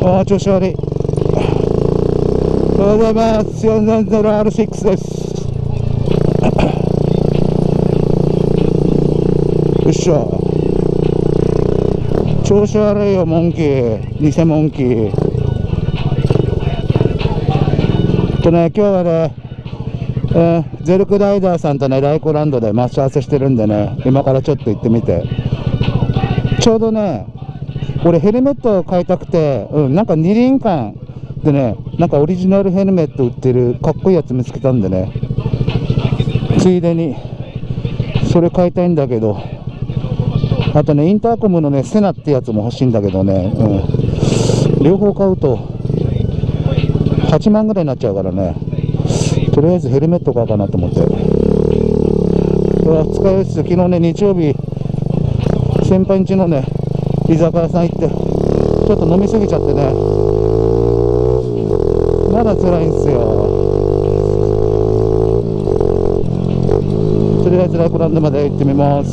ああ、調子悪い。おはようございます。430R6 です。よっしゃ。調子悪いよ、モンキー。偽モンキー。今日はね、ゼルクライダーさんとね、ライコランドで待ち合わせしてるんでね、今からちょっと行ってみて。ちょうどね、俺ヘルメットを買いたくて、なんか二輪館でね、なんかオリジナルヘルメット売ってるかっこいいやつ見つけたんでね、ついでにそれ買いたいんだけど、あとね、インターコムのね、セナってやつも欲しいんだけどね、両方買うと8万ぐらいになっちゃうからね、とりあえずヘルメット買おうかなと思って。二日酔いです。昨日ね、日曜日、先輩ん家のね、居酒屋さん行って、ちょっと飲みすぎちゃってね、まだ辛いんですよ。とりあえずライコランドまで行ってみます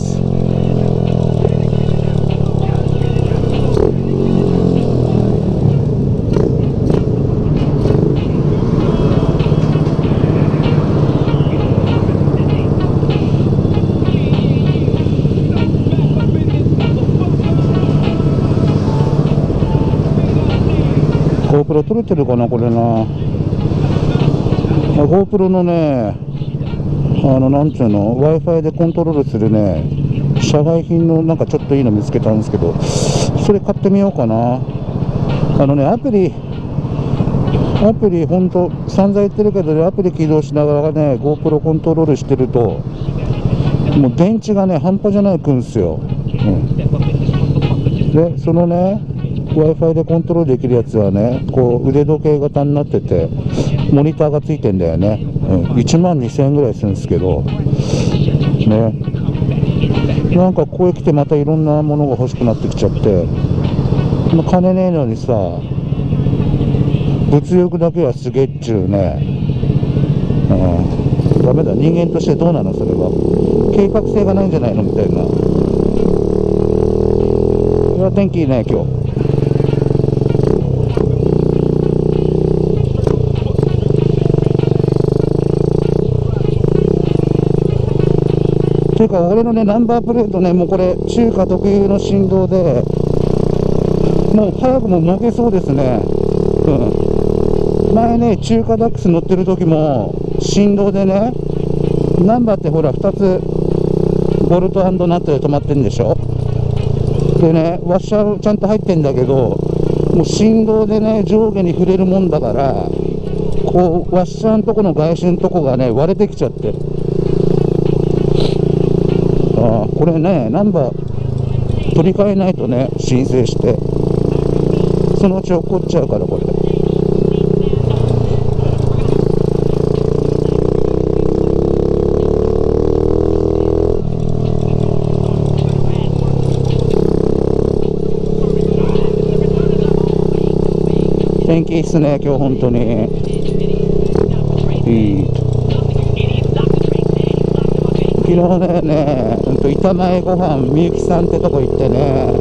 。GoPro 撮れてるかな、これな。GoPro のね、なんていうの、Wi-Fi でコントロールするね、社外品のなんかちょっといいの見つけたんですけど、それ買ってみようかな。アプリ、ほんと、散々言ってるけどね、アプリ起動しながらね、GoPro コントロールしてると、もう電池がね、半端じゃないくんすよ。で、そのね、Wi-Fi でコントロールできるやつはね、こう腕時計型になってて、モニターがついてんだよね。1万2000円ぐらいするんですけど、ね。なんかここへ来てまたいろんなものが欲しくなってきちゃって、金ねえのにさ、物欲だけはすげえっちゅうね。ダメだ、人間としてどうなのそれは。計画性がないんじゃないのみたいな。いや、天気いいね、今日。というか俺のね、ナンバープレートね、もうこれ中華特有の振動でもう早くも負けそうですね。前ね、中華ダックス乗ってる時も振動でね、ナンバーってほら2つボルト&ナットで止まってるんでしょ。でね、ワッシャーちゃんと入ってんだけど、もう振動でね、上下に触れるもんだから、こうワッシャーのとこの外周のとこがね、割れてきちゃって、これね、ナンバー取り替えないとね、申請して、そのうち落っこっちゃうから、これ。天気いいっすね、今日本当に。いい。昨日ね、板前ご飯みゆきさんってとこ行ってね、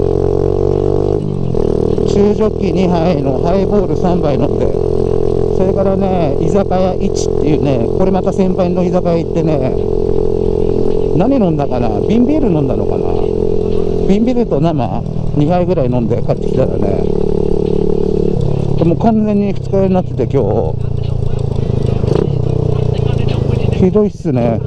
中ジョッキ2杯のハイボール3杯飲んで、それからね、居酒屋1っていうね、これまた先輩の居酒屋行ってね、何飲んだかな、瓶ビール飲んだのかな、瓶ビールと生2杯ぐらい飲んで帰ってきたらね、もう完全に二日酔いになってて、今日ひどいっすね。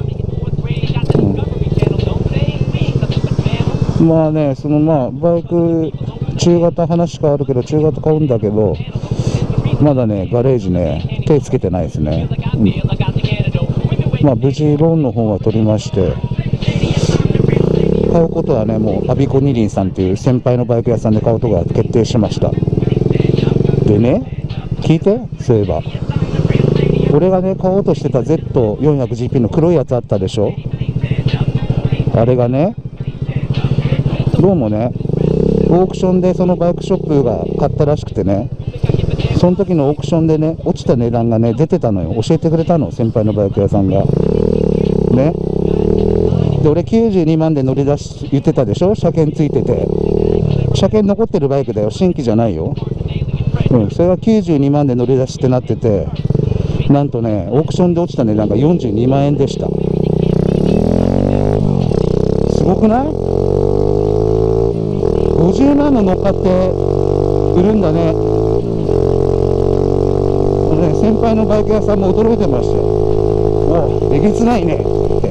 まあね、バイク中型話変わるけど、中型買うんだけど、まだね、ガレージね、手つけてないですね。まあ無事ローンの方は取りまして、買うことはね、もうアビコ二輪さんっていう先輩のバイク屋さんで買うことが決定しました。でね、聞いて、そういえば俺がね、買おうとしてた Z400GP の黒いやつあったでしょ。あれがね、どうもね、オークションでそのバイクショップが買ったらしくてね、その時のオークションでね、落ちた値段がね、出てたのよ。教えてくれたの、先輩のバイク屋さんがね。で、俺92万で乗り出し言ってたでしょ。車検ついてて、車検残ってるバイクだよ、新規じゃないよ。 それが92万で乗り出しってなってて、なんとね、オークションで落ちた値段が42万円でした。すごくない？ 50 万の乗っかって売るんだね。これね、先輩のバイク屋さんも驚いてましたよ。お、えげつないねって。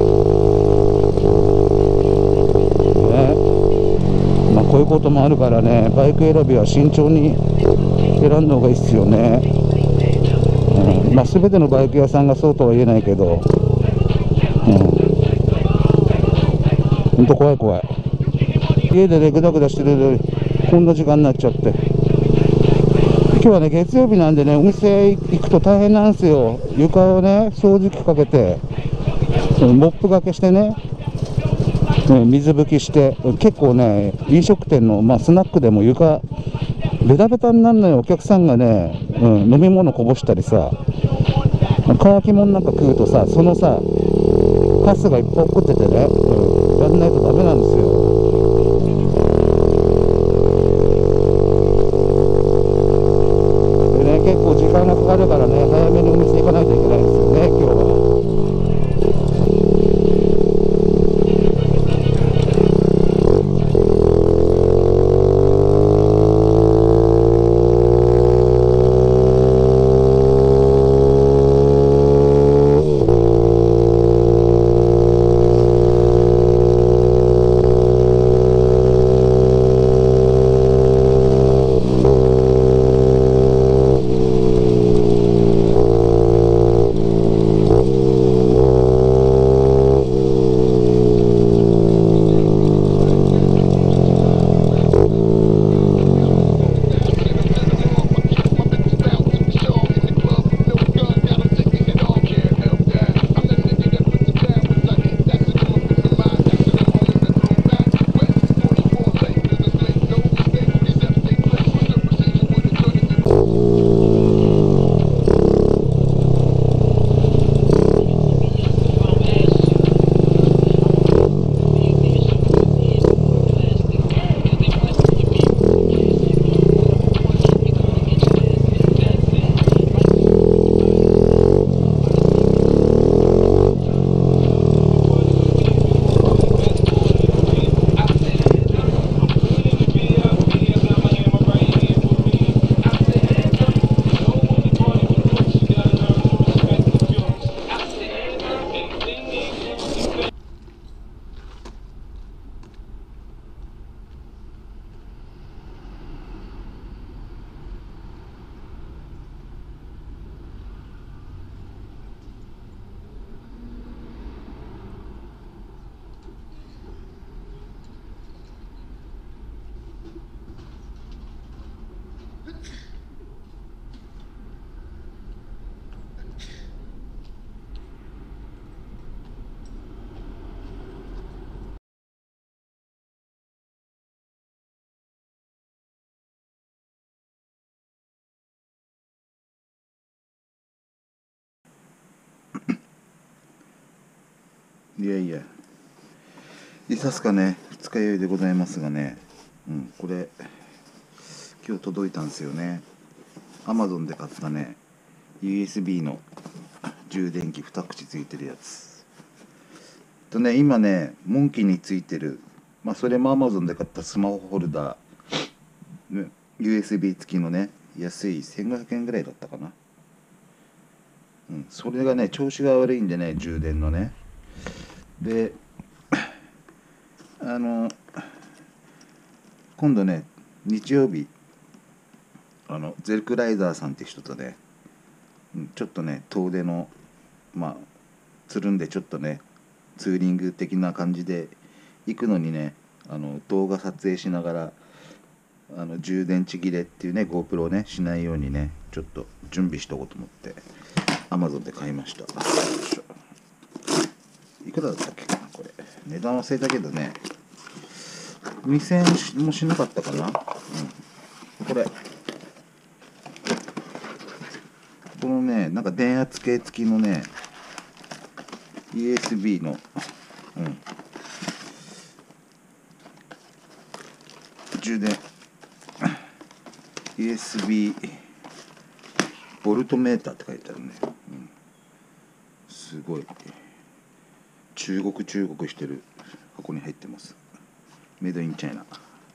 ね、まあこういうこともあるからね、バイク選びは慎重に選んだ方がいいっすよね。まあ全てのバイク屋さんがそうとは言えないけど、ほんと怖い怖い。家でね、ぐだぐだしてるのにこんな時間になっちゃって、今日はね、月曜日なんでね、お店行くと大変なんですよ。床をね、掃除機かけて、モップがけしてね、水拭きして、結構ね、飲食店の、まあ、スナックでも床ベタベタになるのよ。お客さんがね、飲み物こぼしたりさ、乾き物なんか食うとさ、そのさカスがいっぱい起こっててね、やんないとダメなんですよ。でね、結構時間がかかるからね、早めにお店行かないといけないんですよね、今日は。いやいや、いさすかね、二日酔いでございますがね、これ今日届いたんですよね。アマゾンで買ったね、 USB の充電器2口ついてるやつとね、今ね、モンキーについてる、まあそれもアマゾンで買ったスマホホルダー、USB 付きのね、安い1500円ぐらいだったかな。それがね、調子が悪いんでね、充電のね。で、今度ね、日曜日、ゼルクライザーさんって人とね、ちょっとね、遠出の、まあ、つるんでちょっとね、ツーリング的な感じで行くのにね、動画撮影しながら、充電池切れっていうね、GoPro ね、しないようにね、ちょっと準備しとこうと思って、Amazon で買いました。いくらだったっけかな、これ。値段忘れたけどね、2000円もしなかったかな。これ。このね、なんか電圧計付きのね、USB の、充電、USB ボルトメーターって書いてあるね、すごい中国してる箱に入ってます。メイドインチャイナ。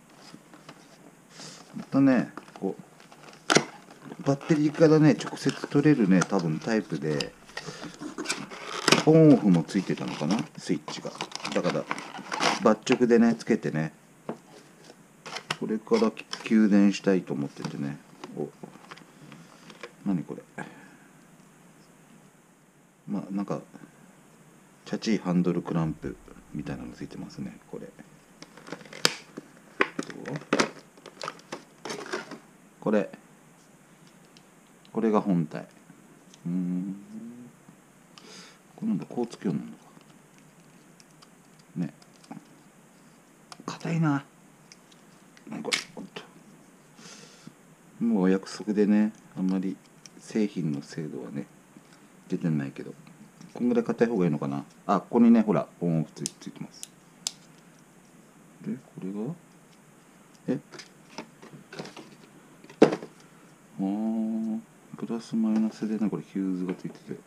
またね、こうバッテリーからね直接取れるね多分タイプで、オンオフもついてたのかな、スイッチが。だからバッ直でねつけてね、これから給電したいと思っててね。お、何これ。まあなんかチャチいハンドルクランプみたいなのついてますね。これこれが本体。これなんだ、こうつけようなのかね。硬いな。何これ。もうお約束でね、あんまり製品の精度はね出てないけど、こんぐらい硬い方がいいのかな。あ、ここにねほらオンオフついてます。でこれがプラスマイナスでね、これヒューズがついてて、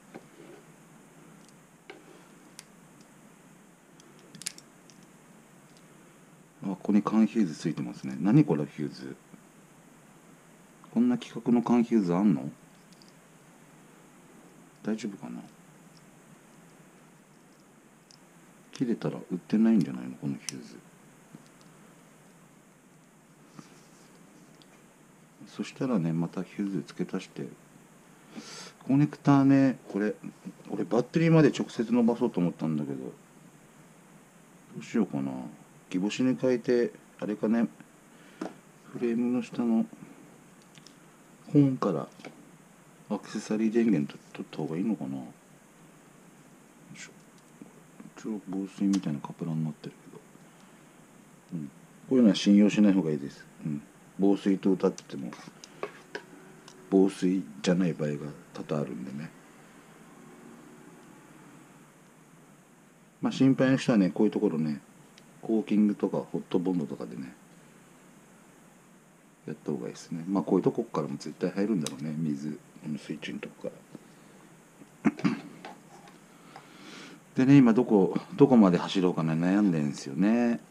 ここに缶ヒューズついてますね。何これヒューズ。こんな規格の缶ヒューズあんの？大丈夫かな。切れたら売ってないんじゃないのこのヒューズ。そしたらねまたヒューズ付け足して、コネクターね、俺バッテリーまで直接伸ばそうと思ったんだけど、どうしようかな。ギボシに変えてあれかね、フレームの下の本からアクセサリー電源取った方がいいのかな。一応防水みたいなカプラになってるけど、こういうのは信用しない方がいいです。防水と歌ってても防水じゃない場合が多々あるんでね。まあ心配な人はね、こういうところね、コーキングとかホットボンドとかでねやった方がいいですね。まあこういうとこからも絶対入るんだろうね、水のスイッチのとこからでね、今どこまで走ろうかね悩んでんですよね。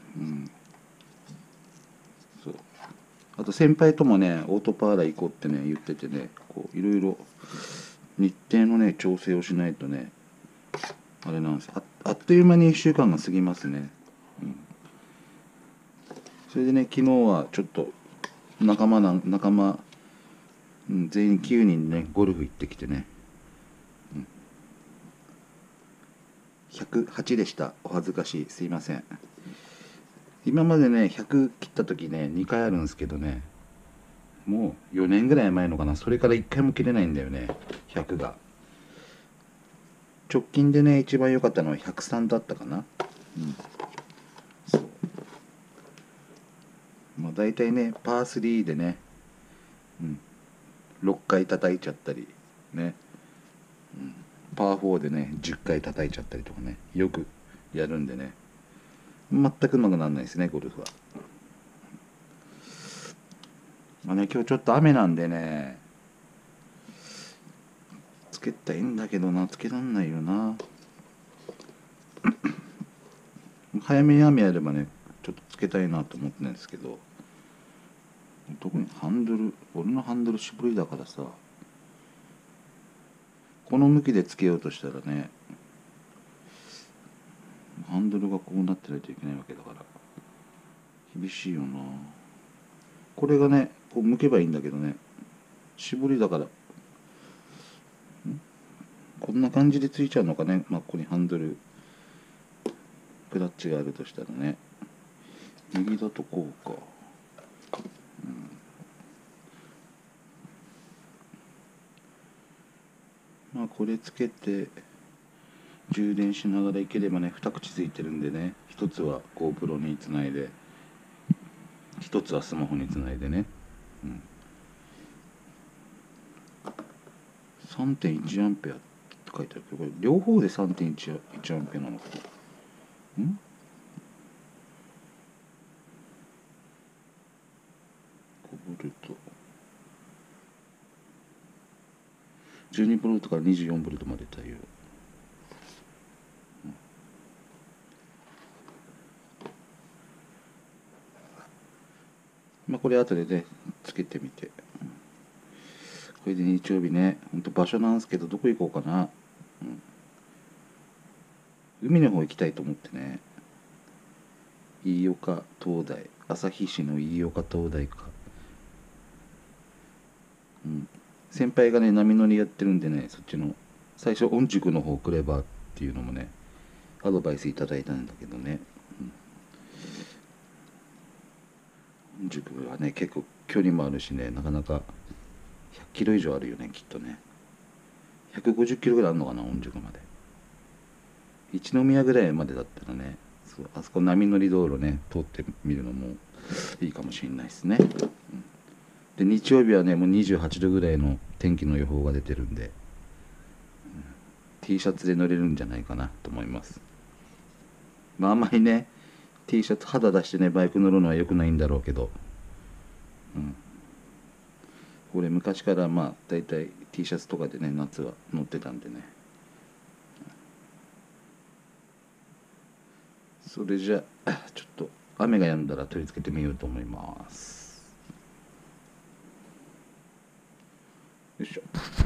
そう、あと先輩ともねオートパーラー行こうってね言っててね、こういろいろ日程のね調整をしないとねあれなんです。あっという間に1週間が過ぎますね。それでね昨日はちょっと仲間、全員9人ねゴルフ行ってきてね、108でした。お恥ずかしい、すいません。今までね100切った時ね2回あるんですけどね、もう4年ぐらい前のかな、それから1回も切れないんだよね100が。直近でね一番良かったのは103だったかな。そう、まあ大体ねパー3でね、6回叩いちゃったりね、パー4でね10回叩いちゃったりとかねよくやるんでね、全くうまくならないですねゴルフは。まあね今日ちょっと雨なんでねつけたいんだけどな、つけらんないよな。早めに雨やればねちょっとつけたいなと思ってるんですけど、特にハンドル、俺のハンドル絞りだからさ、この向きでつけようとしたらねハンドルがこうなってないといけないわけだから厳しいよな。これがねこう向けばいいんだけどね、絞りだからこんな感じでついちゃうのかね。まあここにハンドルクラッチがあるとしたらね、右だとこうか、まあこれつけて充電しながらいければね、2口ついてるんでね、一つは GoPro につないで一つはスマホにつないでね、3.1 アンペアって書いてあるけど、これ両方で 3.1 アンペアなのかな。コボルト 12ボルトから24ボルトまで対応。まあこれ後でねつけてみて、これで日曜日ね、ほんと場所なんですけど、どこ行こうかな、海の方行きたいと思ってね。飯岡灯台、旭市の飯岡灯台か、先輩がね波乗りやってるんでね、そっちの最初御宿の方来ればっていうのもねアドバイスいただいたんだけどね、御宿はね結構距離もあるしね、なかなか100キロ以上あるよねきっとね。150キロぐらいあるのかな御宿まで。一宮ぐらいまでだったらね、そうあそこ波乗り道路ね通ってみるのもいいかもしれないですね。で日曜日はねもう28度ぐらいの天気の予報が出てるんで、T シャツで乗れるんじゃないかなと思います。まああんまりね T シャツ肌出してねバイク乗るのは良くないんだろうけど、俺昔からまあ大体 T シャツとかでね夏は乗ってたんでね。それじゃあちょっと雨が止んだら取り付けてみようと思います。よいしょ。